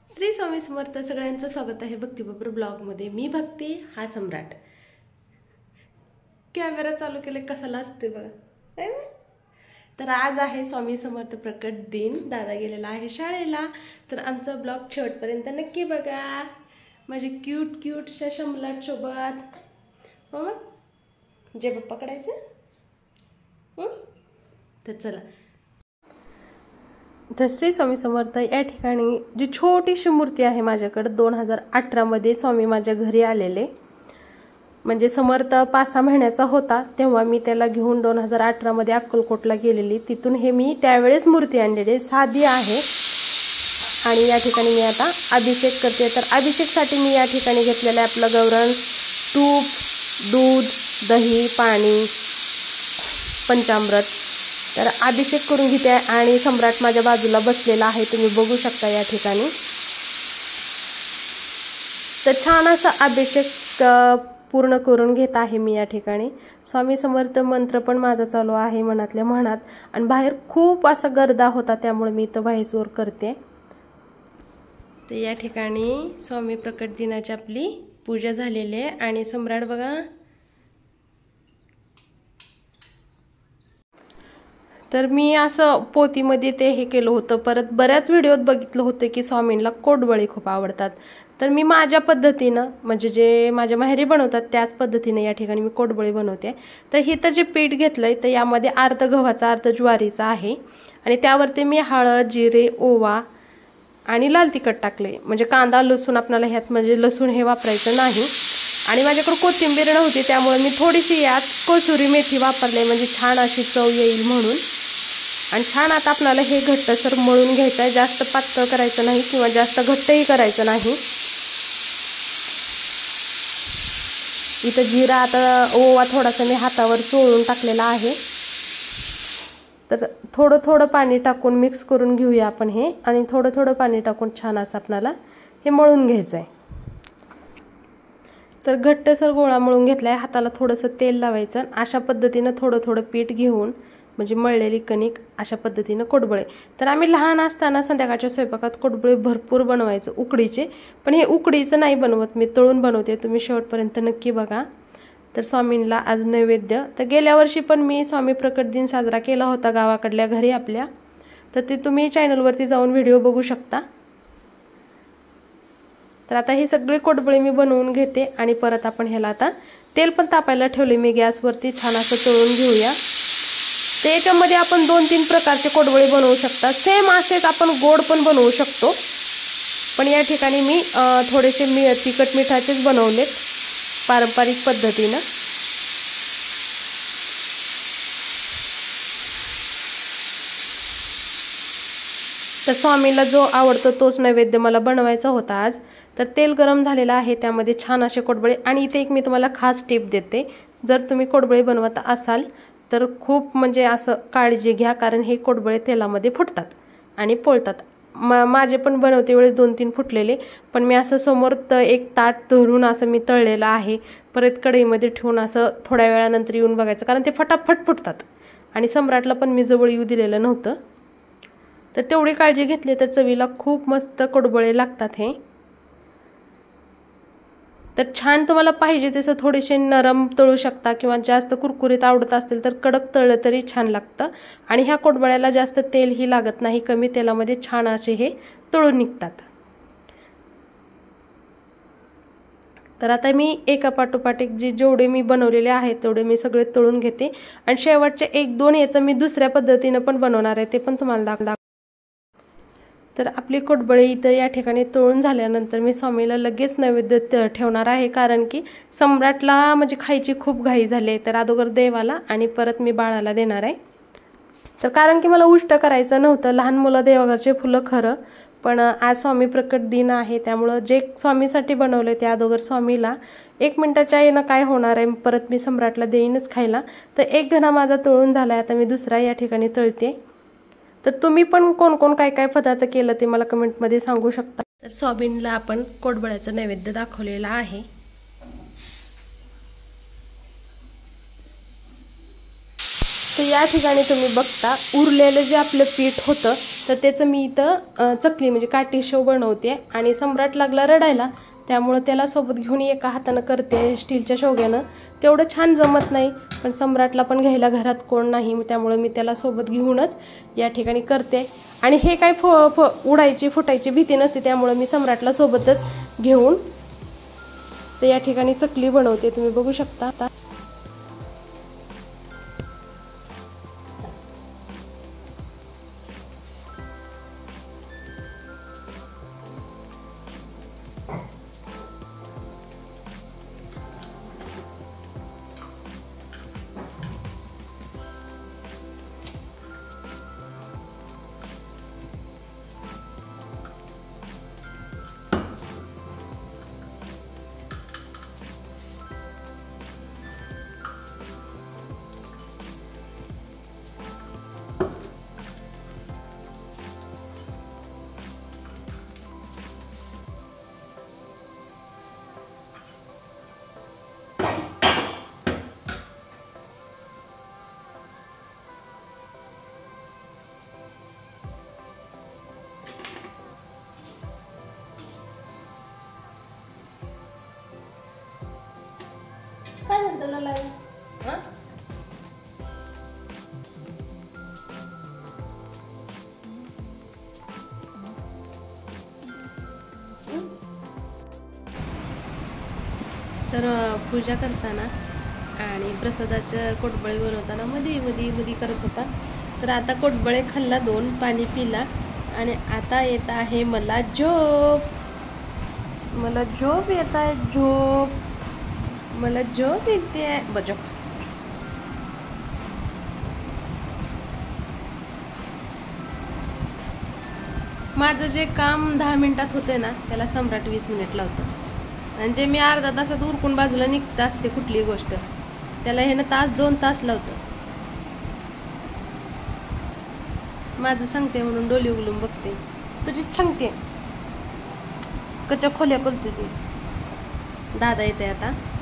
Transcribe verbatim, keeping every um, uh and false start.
श्री स्वामी समर्थ सगळ्यांचं स्वागत आहे भक्तिबरोबर ब्लॉगमध्ये। मी भक्ती, हा सम्राट। कॅमेरा चालू केले कसा असते बघा। तर आज आहे स्वामी समर्थ प्रकट दिन। दादा गेलेला आहे शाळेला, तर आमचा ब्लॉग शेवटपर्यंत नक्की बघा। माझे क्यूट क्यूट शशमलाट सोबत हो जे पप्पा पकडायचं। तर चला, तर श्री स्वामी समर्थ या ठिकाणी जी छोटीशी मूर्ती आहे माझ्याकडे दोन हजार अठरा मध्ये स्वामी माझ्या घरी आलेले, म्हणजे समर्थ पाच सहा महिन्याचा होता तेव्हा मी त्याला घेऊन दोन हजार अठरा मध्ये अक्कलकोटला गेलेली। तिथून हे मी त्यावेळेस मूर्ती आणलेली, साधी आहे। आणि या ठिकाणी मी आता अभिषेक करते। तर अभिषेकसाठी मी या ठिकाणी घेतलेलं आहे आपलं गौरण, तूप, दूध, दही, पाणी, पंचामृत। तर अभिषेक करून घेते आणि सम्राट माझ्या बाजूला बसलेला आहे, तुम्ही बघू शकता या ठिकाणी। तर छान असा अभिषेक पूर्ण करून घेत आहे मी या ठिकाणी। स्वामी समर्थ मंत्र पण माझा चालू आहे मनातल्या मनात, आणि बाहेर खूप असा गर्दा होता त्यामुळे मी इथं बाहेर करते। तर या ठिकाणी स्वामी प्रकट दिनाची आपली पूजा झालेली आहे आणि सम्राट बघा। तर मी असं पोतीमध्ये ते हे केलं होतं, परत बऱ्याच व्हिडिओत बघितलं होतं की स्वामींना कोडबळे खूप आवडतात। तर मी माझ्या पद्धतीनं, म्हणजे जे माझ्या माहेरी बनवतात त्याच पद्धतीने या ठिकाणी मी कोडबळे बनवते। तर हे तर जे पीठ घेतलंय तर यामध्ये अर्ध गव्हाचा अर्ध ज्वारीचा आहे, आणि त्यावरती मी हळद, जिरे, ओवा आणि लाल तिखट टाकले। म्हणजे कांदा लसूण आपल्याला ह्यात म्हणजे लसूण हे वापरायचं नाही। आणि माझ्याकडे कोथिंबीर नव्हती त्यामुळे मी थोडीशी यात कसुरी मेथी वापरले, म्हणजे छान अशी चव येईल म्हणून। आणि छान आता आपल्याला हे घट्टसर मळून घ्यायचं आहे, जास्त पातळ करायचं नाही किंवा जास्त घट्टही करायचं नाही। इथं जिरा, आता ओवा थोडासा मी हातावर चोळून टाकलेला आहे। तर थोडं थोडं पाणी टाकून मिक्स करून घेऊया आपण हे, आणि थोडं थोडं पाणी टाकून छान असं आपल्याला हे मळून घ्यायचं आहे। तर घट्टसर गोळा मळून घेतलाय, हाताला थोडंसं तेल लावायचं, अशा पद्धतीनं थोडं थोडं पीठ घेऊन म्हणजे मळलेली कणिक अशा पद्धतीनं कोडबळे। तर आम्ही लहान असताना संध्याकाळच्या स्वयंपाकात कोडबळे भरपूर बनवायचं उकडीचे, पण हे उकडीचं नाही बनवत मी, तळून बनवते, तुम्ही शेवटपर्यंत नक्की बघा। तर स्वामींना आज नैवेद्य, तर गेल्या वर्षी पण मी स्वामी प्रकट दिन साजरा केला होता गावाकडल्या घरी आपल्या, तर ते तुम्ही चॅनलवरती जाऊन व्हिडिओ बघू शकता। तर आता हे सगळे कोडबळे मी बनवून घेते, आणि परत आपण ह्याला आता तेल पण तापायला ठेवले मी गॅसवरती, छान असं तळून घेऊया। तर याच्यामध्ये आपण दोन तीन प्रकारचे कोडबळे बनवू शकता, सेम असेच आपण गोड पण बनवू शकतो, पण या ठिकाणी मी थोडेसे मी तिखट मिठाचेच बनवलेत पारंपरिक पद्धतीनं। तर स्वामीला जो आवडतो तोच नैवेद्य मला बनवायचा होता आज। तर तेल गरम झालेलं आहे, त्यामध्ये छान असे कोडबळे, आणि इथे एक मी तुम्हाला खास टिप देते, जर तुम्ही कोडबळे बनवत असाल तर खूप म्हणजे असं काळजी घ्या, कारण हे कोडबळे तेलामध्ये फुटतात आणि पोळतात। मा माझे पण बनवते वेळेस दोन तीन फुटलेले, पण मी असं समोर त एक ताट धरून असं मी तळलेलं आहे, परत कढईमध्ये ठेवून असं थोड्या वेळानंतर येऊन बघायचं, कारण ते फटाफट फुटतात। आणि सम्राटला पण मी जवळ येऊ दिलेलं नव्हतं, तर तेवढी काळजी घेतली तर चवीला खूप मस्त कोडबळे लागतात हे। तर छान तुम्हाला पाहिजे तसं थोडेसे नरम तळू शकता, किंवा जास्त कुरकुरीत आवडत असेल तर कडक तळलं तरी छान लागतं। आणि ह्या कोडबळ्याला जास्त तेलही लागत नाही, कमी तेलामध्ये छान असे हे तळून निघतात। तर आता मी एका पाठोपाठ एक जे जेवढे मी बनवलेले आहेत तेवढे मी सगळे तळून घेते, आणि शेवटचे एक दोन याचं मी दुसऱ्या पद्धतीनं पण बनवणार आहे, ते पण तुम्हाला दाखवणार। तर आपली कोडबळे इथं या ठिकाणी तळून झाल्यानंतर मी स्वामीला लगेच नैवेद्य ठेवणार आहे, कारण की सम्राटला म्हणजे खायची खूप घाई झाली आहे, तर अगोदर देवाला आणि परत मी बाळाला देणार आहे। तर कारण की मला उष्ट करायचं नव्हतं, लहान मुलं देवाघरचे फुलं खरं, पण आज स्वामी प्रकट दिन आहे त्यामुळं जे स्वामीसाठी बनवले ते अगोदर स्वामीला एक मिनिटाच्या येणं काय होणार आहे, परत मी सम्राटला देईनच खायला। तर एक घणा माझा तळून झाला आहे, आता मी दुसरा या ठिकाणी तळते। तर तुम्ही पण कोण कोण काय काय पदार्थ केलं ते मला कमेंटमध्ये सांगू शकता। तर स्वामींना आपण कोडबळ्याचं नैवेद्य दाखवलेला आहे। तर या ठिकाणी तुम्ही बघता उरलेलं जे आपलं पीठ होतं तर त्याचं मी इथं चकली म्हणजे काठी शेव बनवते आणि सम्राट लागला रडायला, त्यामुळं त्याला सोबत घेऊन एका हातानं करते स्टीलच्या शेवग्यानं. तेवढं छान जमत नाही, पण सम्राटला पण घ्यायला घरात कोण नाही, त्यामुळं मी त्याला सोबत घेऊनच या ठिकाणी करते. आणि हे काय फो फो उडायची फुटायची भीती नसते, त्यामुळं मी सम्राटला सोबतच घेऊन तर या ठिकाणी चकली बनवते. तुम्ही बघू शकता. काय झालं त्याला लाईन? हां तर पूजा करताना आणि प्रसादाचं कोटबळे बनवताना मध्ये मध्ये मध्ये करत होता. तर आता कोटबळे खाल्ला, दोन पाणी पिला आणि आता येत आहे मला झोप. मला झोप येत आहे, झोप मला झोप येते आहे. बजो माझं जे काम दहा मिनिटात होते ना त्याला सम्राट वीस मिनिट लावतं. म्हणजे मी अर्धा तासात उरकून बाजूला निघत असते कुठलीही गोष्ट, त्याला हे ना तास दोन तास लावतं. माझं सांगते म्हणून डोली उघलून बघते, तुझी सांगते कच्च्या खोल्या बोलते ती. दादा येते आता.